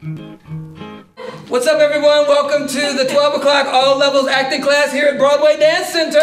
What's up, everyone? Welcome to the 12 o'clock all levels acting class here at Broadway Dance Center.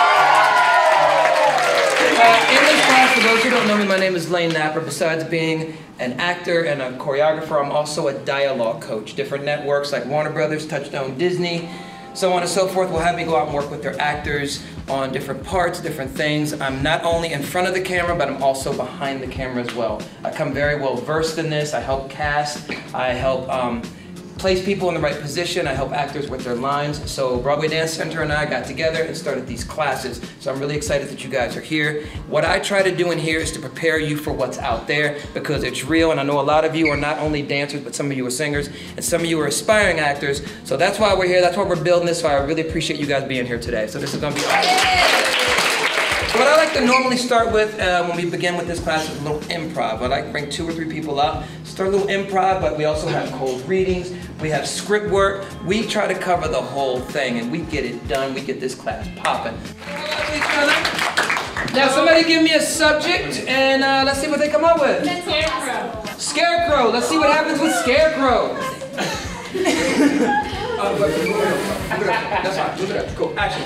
In this class, for those who don't know me, my name is Lane Napper. Besides being an actor and a choreographer, I'm also a dialogue coach. Different networks like Warner Brothers, Touchstone, Disney, so on and so forth will have me go out and work with their actors on different parts, different things. I'm not only in front of the camera, but I'm also behind the camera as well. I come very well versed in this. I help cast, I help place people in the right position. I help actors with their lines. So Broadway Dance Center and I got together and started these classes. So I'm really excited that you guys are here. What I try to do in here is to prepare you for what's out there, because it's real, and I know a lot of you are not only dancers, but some of you are singers, and some of you are aspiring actors. So that's why we're here, that's why we're building this, so I really appreciate you guys being here today. So this is gonna be awesome. So what I like to normally start with when we begin with this class is a little improv. I like to bring 2 or 3 people up, start a little improv, but we also have cold readings, we have script work. We try to cover the whole thing, and we get it done. We get this class popping. Now somebody give me a subject, and let's see what they come up with. Scarecrow. Scarecrow. Let's see what happens with Scarecrow. That's fine. Move it up. Go. Action.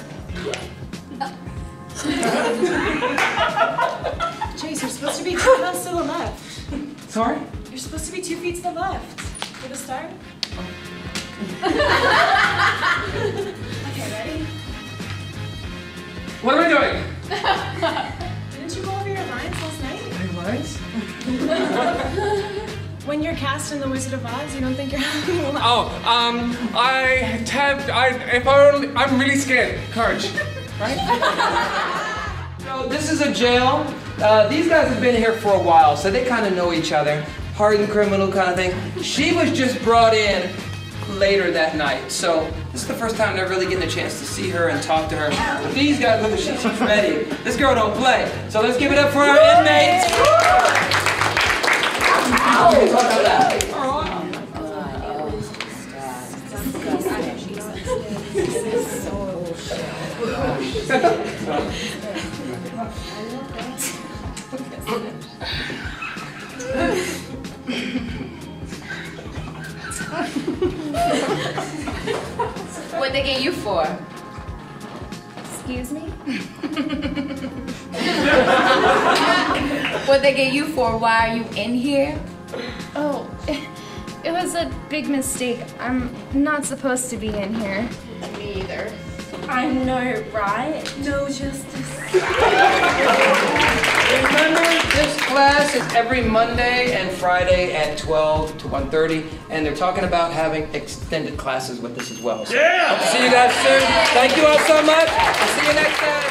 Chase, you're supposed to be 2 feet to the left. Sorry? You're supposed to be 2 feet to the left. For the start? Okay, ready? What am I doing? Didn't you go over your lines last night? My lines? When you're cast in The Wizard of Oz, you don't think you're having a laugh? Oh, I'm really scared. Courage. Right? So this is a jail. These guys have been here for a while, so they kind of know each other. Hardened criminal kind of thing. She was just brought in later that night, so this is the first time they're really getting a chance to see her and talk to her. But these guys, look, she's ready. This girl don't play. So let's give it up for our inmates. What'd they get you for? Excuse me? What'd they get you for? Why are you in here? Oh, it was a big mistake. I'm not supposed to be in here. Me either. I know, right? No justice. Remember, this class is every Monday and Friday at 12 to 1:30, and they're talking about having extended classes with this as well. So, Yeah! hope to see you guys soon. Thank you all so much. I'll see you next time.